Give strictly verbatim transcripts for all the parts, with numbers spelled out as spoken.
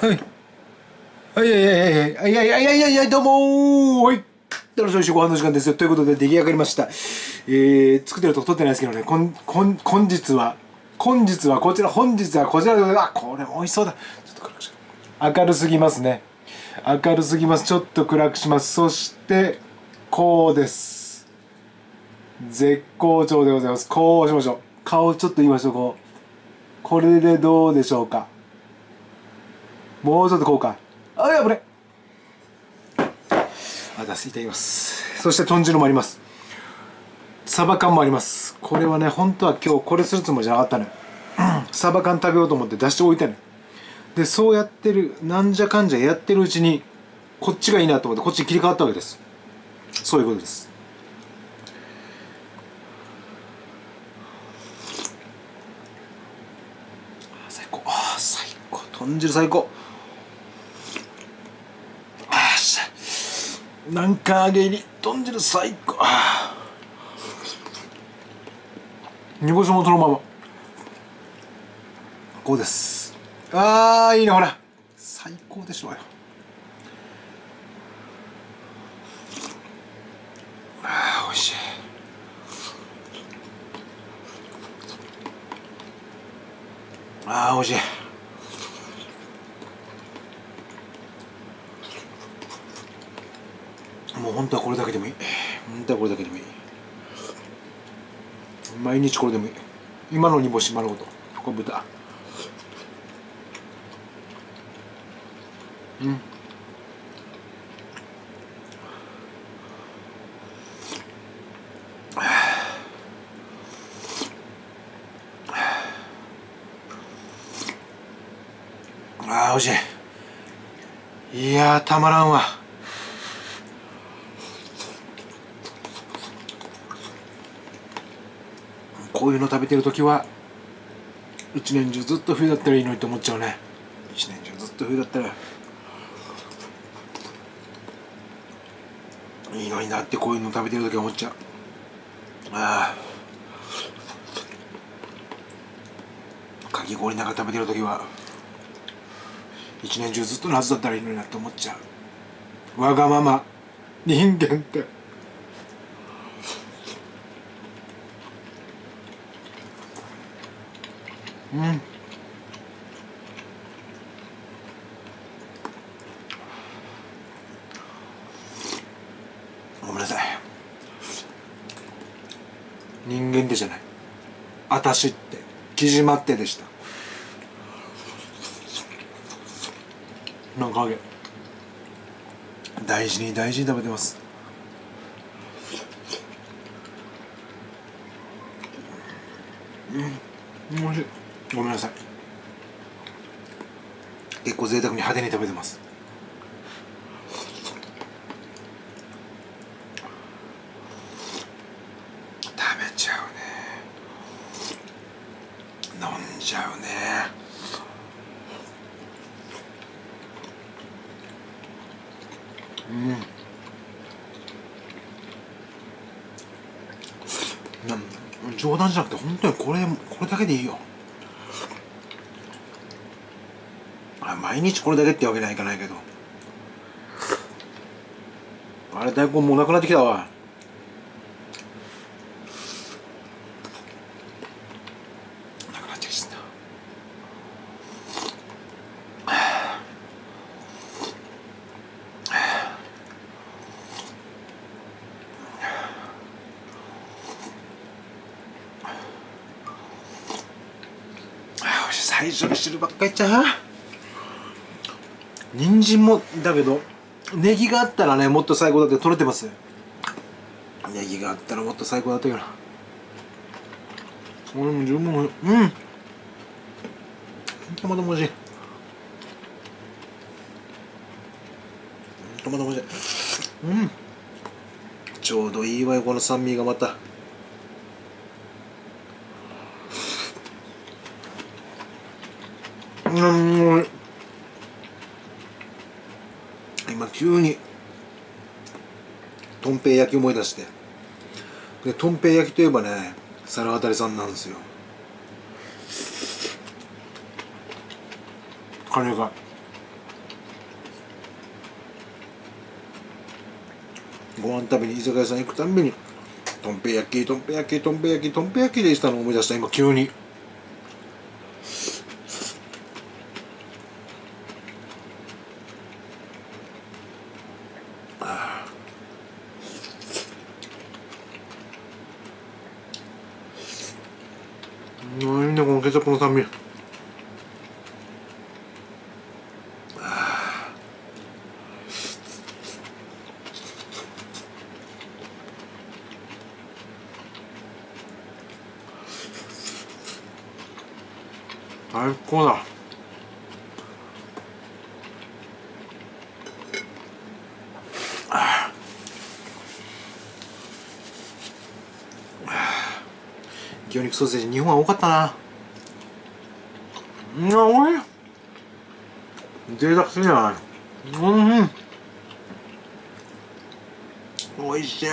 はいはいはいはいはいはいはいはいはいはいどうもーはい。よろしくご飯の時間ですよ。ということで出来上がりました。えー、作ってるとこ撮ってないですけどね、こん、こん、本日は、本日はこちら、本日はこちらでございます。あ、これも美味しそうだ。ちょっと暗くしよう。明るすぎますね。明るすぎます。ちょっと暗くします。そして、こうです。絶好調でございます。こうしましょう。顔ちょっと言いましょう。こう。これでどうでしょうか。もうちょっとこうか。あ、やぶね。あ、出すいただきます。そして豚汁もあります。サバ缶もあります。これはね、本当は今日これするつもりじゃなかったね。サバ缶食べようと思って出しておいたね。で、そうやってる、なんじゃかんじゃやってるうちに、こっちがいいなと思ってこっちに切り替わったわけです。そういうことです。最高。あ、最高。豚汁最高。あっしゃ。なんか揚げ入り、豚汁最高。煮干しもそのまま。こうです。あー、いいね、ほら。最高でしょうよ。あー、おいしい。あー、おいしい。もう本当はこれだけでもいい。本当はこれだけでもいい。毎日これでもいい。今の煮干し丸ごと。これ豚。うん。あー、おいしい。いやー、たまらんわ。こういうの食べてるときは一年中ずっと冬だったらいいのにと思っちゃうね。一年中ずっと冬だったらいいのになって、こういうの食べてるときは思っちゃう。ああ、かき氷なんか食べてるときは一年中ずっと夏だったらいいのになって思っちゃう。わがまま人間って。うん。ごめんなさい。人間でじゃない。あたしって木島ってでした。なんか揚げ大事に大事に食べてます。うん、おいしい。ごめんなさい。結構贅沢に派手に食べてます。食べちゃうね。飲んじゃうね。うん。なん冗談じゃなくて本当にこれこれだけでいいよ。毎日これだけってわけにはいかないけど、あれ大根もうなくなってきたわ。なくなってきた。最初に汁ばっかりいっちゃう。人参もだけどネギがあったらね、もっと最高だって取れてます。ネギがあったらもっと最高だったけど、俺も十分。うん、トマトもおいしい。トマトもおいしい。うん、ちょうどいいわよ、この酸味がまた。うん、今急にとんぺい焼き思い出して、でとんぺい焼きといえばね、猿渡さんなんですよ。カレーがご飯食べに居酒屋さん行くたんびにとんぺい焼きとんぺい焼きとんぺい焼きとんぺい焼きでしたのを思い出した。今急にうまいね、このケチャップの酸味。最高だ。魚肉ソーセージにほんは多かったな。うん、おいしい。贅沢すぎない。うん、おいしい。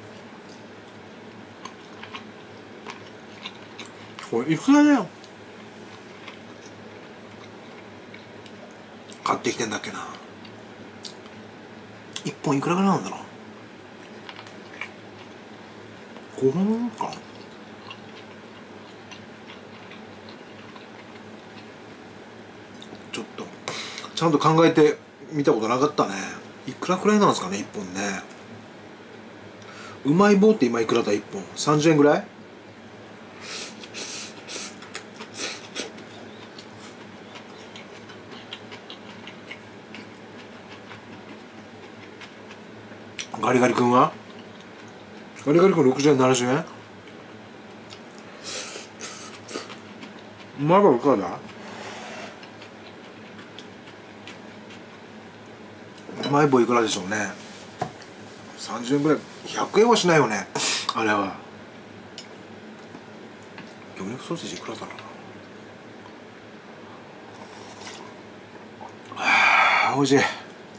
これいくらだよ。買ってきてんだっけな。いっぽんいくらぐらいなんだろう。ごほんか。ちょっとちゃんと考えてみたことなかったね。いくらくらいなんですかね、いっぽんね。うまい棒って今いくらだ、いっぽんさんじゅうえんぐらい。ガリガリ君はガリガリ君ろくじゅうえんななじゅうえん。うまい棒いくらだ。うまい棒いくらでしょうね。さんじゅうえんぐらい。ひゃくえんはしないよね、あれは。魚肉ソーセージいくらだろうな。はあ、おいしい。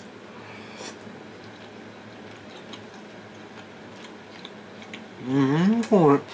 うん、これ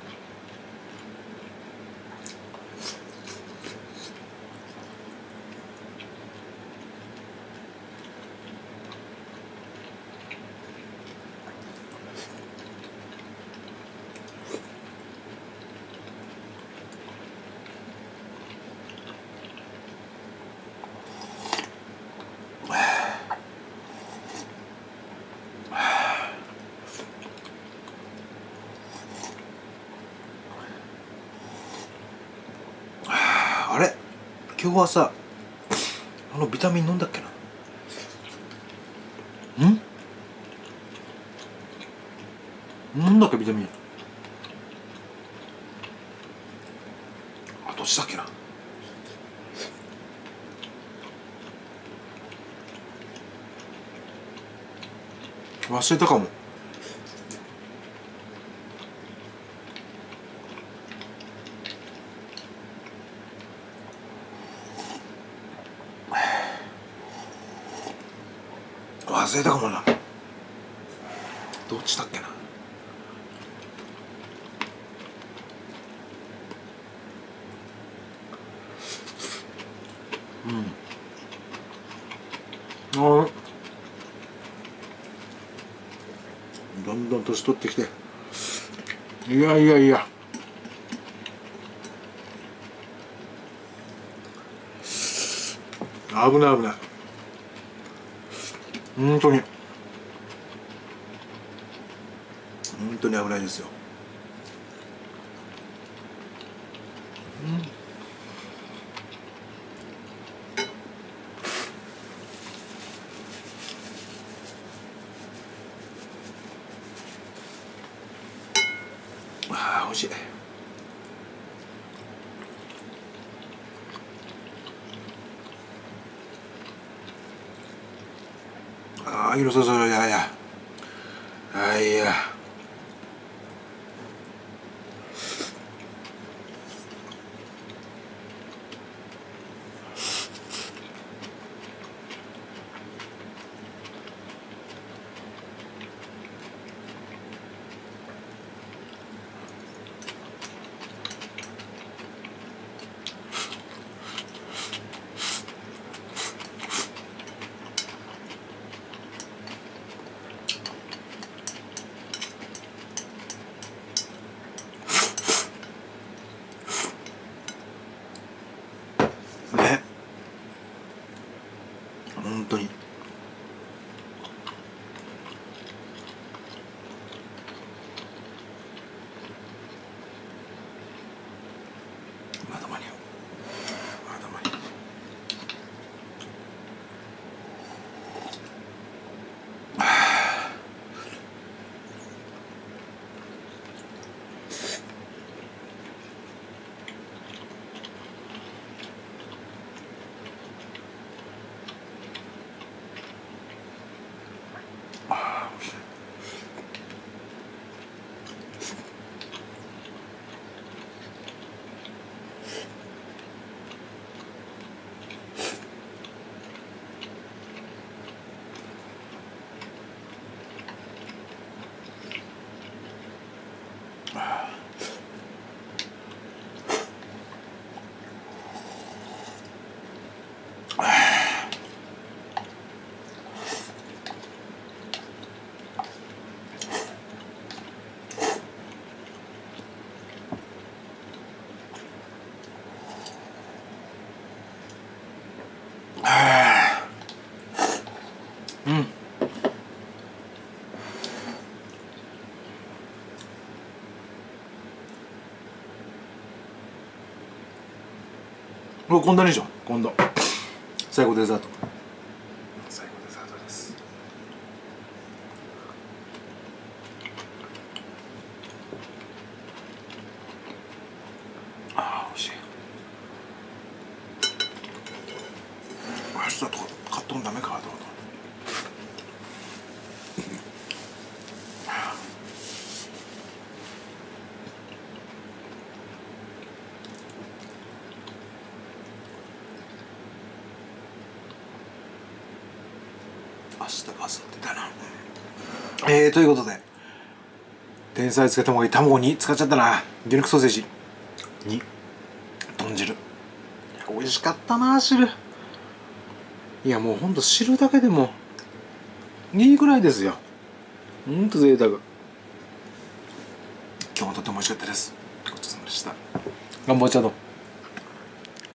あれ今日はさ、あのビタミン飲んだっけな。ん飲んだっけビタミン。あ、どっちだっけな。忘れたかも。忘れたかもな。どっちだっけな。うん。ああ。どんどん年取ってきて。いやいやいや。危ない危ない。本当に。本当に危ないですよ。うん。ああ、美味しい。ああ、色そうそう、いやいや。あいや。 本当に。まだ間に合う、まだ間に合う。うん。もうこんなにじゃん。今度最後デザート、最後デザートです。ああ美味しい。明日とか買っとんダメかと思った。明日か明後日だな。えー、ということで天才つけたもがいい卵に使っちゃったな。牛肉ソーセージに豚汁、美味しかったな汁。いやもうほんと汁だけでもいいぐらいですよ。ほんと贅沢。今日もとても美味しかったです。ごちそうさまでした。ガンボーチャド。